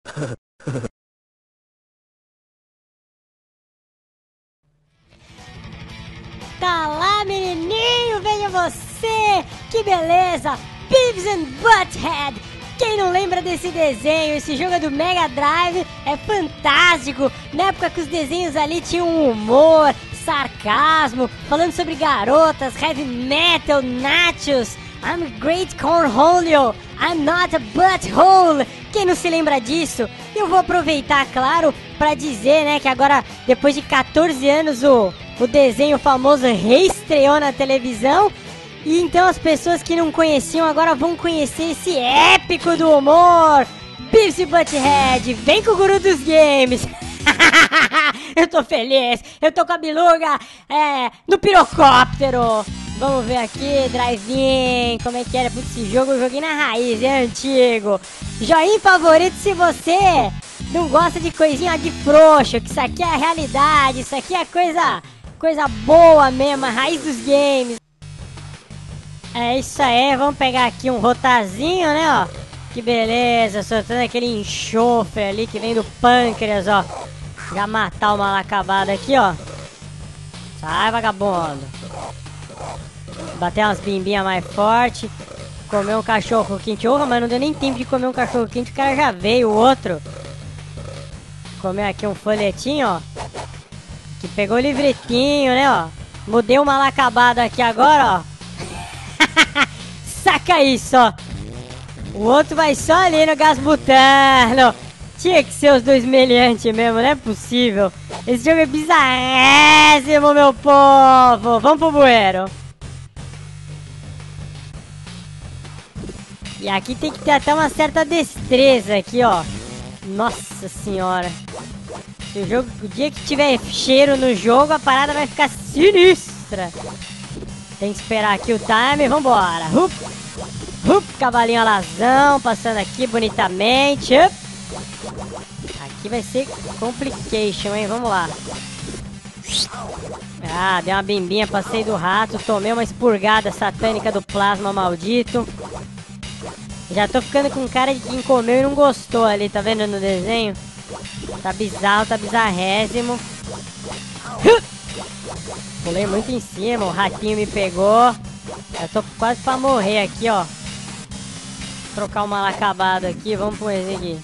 Tá lá, menininho, veja você! Que beleza! Beavis and Butthead! Quem não lembra desse desenho? Esse jogo é do Mega Drive, é fantástico! Na época que os desenhos ali tinham humor, sarcasmo, falando sobre garotas, heavy metal, nachos. I'm a great cornholio, I'm not a butthole. Quem não se lembra disso? Eu vou aproveitar, claro, pra dizer, né, que agora, depois de 14 anos, o desenho famoso reestreou na televisão. E então as pessoas que não conheciam agora vão conhecer esse épico do humor. Beavis e Butthead, vem com o guru dos games. Eu tô feliz, eu tô com a biluga no pirocóptero. Vamos ver aqui, drive-in, como é que era esse jogo? Eu joguei na raiz, é antigo. Joinha favorito se você não gosta de coisinha de frouxo, que isso aqui é a realidade, isso aqui é coisa boa mesmo, a raiz dos games. É isso aí, vamos pegar aqui um rotazinho, né, ó. Que beleza, soltando aquele enxofre ali que vem do pâncreas, ó. Já matar o mal acabado aqui, ó. Sai, vagabundo. Bater umas bimbinhas mais fortes. Comer um cachorro quente. Mas não deu nem tempo de comer um cachorro quente, o cara já veio, o outro. Comer aqui um folhetinho, ó. Que pegou o livretinho, né, ó. Mudei o mal acabado aqui agora, ó. Saca isso, ó. O outro vai só ali no gás butano. Tinha que ser os dois meliantes mesmo, não é possível. Esse jogo é bizarrésimo, meu povo. Vamos pro bueiro. E aqui tem que ter até uma certa destreza aqui, ó. Nossa senhora. Se o dia que tiver cheiro no jogo, a parada vai ficar sinistra. Tem que esperar aqui o time, vambora. Cavalinho alazão, passando aqui bonitamente. Aqui vai ser complication, hein? Vamos lá. Ah, deu uma bimbinha, passei do rato, tomei uma expurgada satânica do plasma maldito. Já tô ficando com cara de quem comeu e não gostou ali, tá vendo no desenho? Tá bizarro, tá bizarrésimo. Pulei muito em cima, o ratinho me pegou. Eu tô quase pra morrer aqui, ó. Vou trocar o mal acabado aqui, vamos pro esse aqui.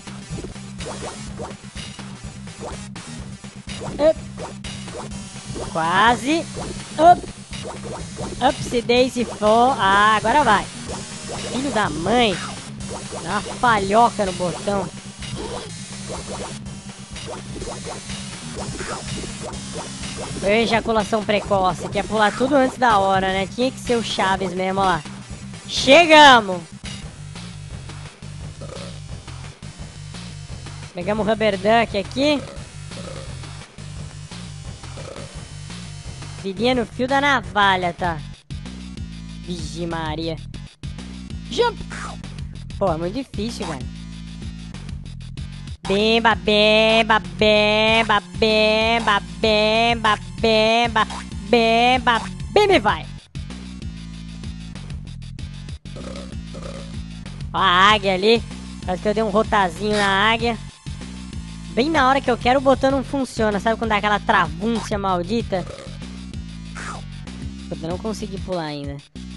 Quase. Se daisy for. Ah, agora vai. Filho da mãe. Dá uma falhoca no botão. Ejaculação precoce. Quer pular tudo antes da hora, né? Tinha que ser o Chaves mesmo, ó lá. Chegamos! Pegamos o Rubber Duck aqui. Vidinha no fio da navalha, tá? Vigi Maria. Jump! Pô, é muito difícil, velho. Bemba, bemba, bemba, bemba, bemba, bemba, bemba, bemba e vai! Ó a águia ali. Parece que eu dei um rotazinho na águia. Bem na hora que eu quero, o botão não funciona. Sabe quando dá aquela travúncia maldita? Eu não consegui pular ainda.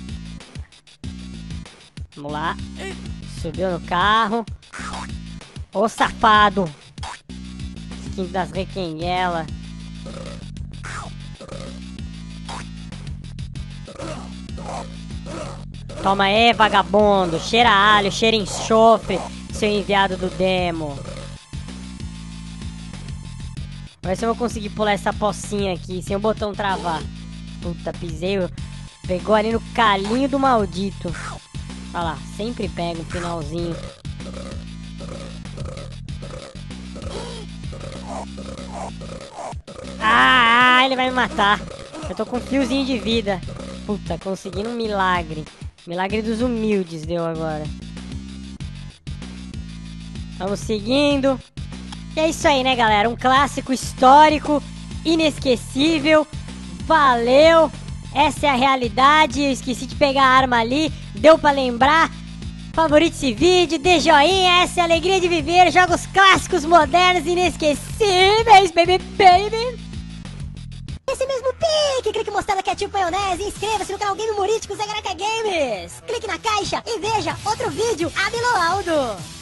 Vamos lá. Subiu no carro. Ô safado. Skin das requenguela. Toma aí, vagabundo. Cheira alho, cheira enxofre, seu enviado do demo. Vamos ver se eu vou conseguir pular essa pocinha aqui sem o botão travar. Puta, pisei. Pegou ali no calinho do maldito. Olha lá, sempre pega um finalzinho. Ah, ele vai me matar. Eu tô com um fiozinho de vida. Puta, conseguindo um milagre. Milagre dos humildes deu agora. Vamos seguindo. E é isso aí, né, galera? Um clássico histórico, inesquecível. Valeu. Essa é a realidade. Eu esqueci de pegar a arma ali. Deu pra lembrar. Favorite esse vídeo, dê joinha, essa é a alegria de viver. Jogos clássicos, modernos, inesquecíveis, baby. Esse mesmo pique, clique mostrando ketchup maionese, inscreva-se no canal Game Humorístico Zé Garaca Games. Clique na caixa e veja outro vídeo, Abeloaldo.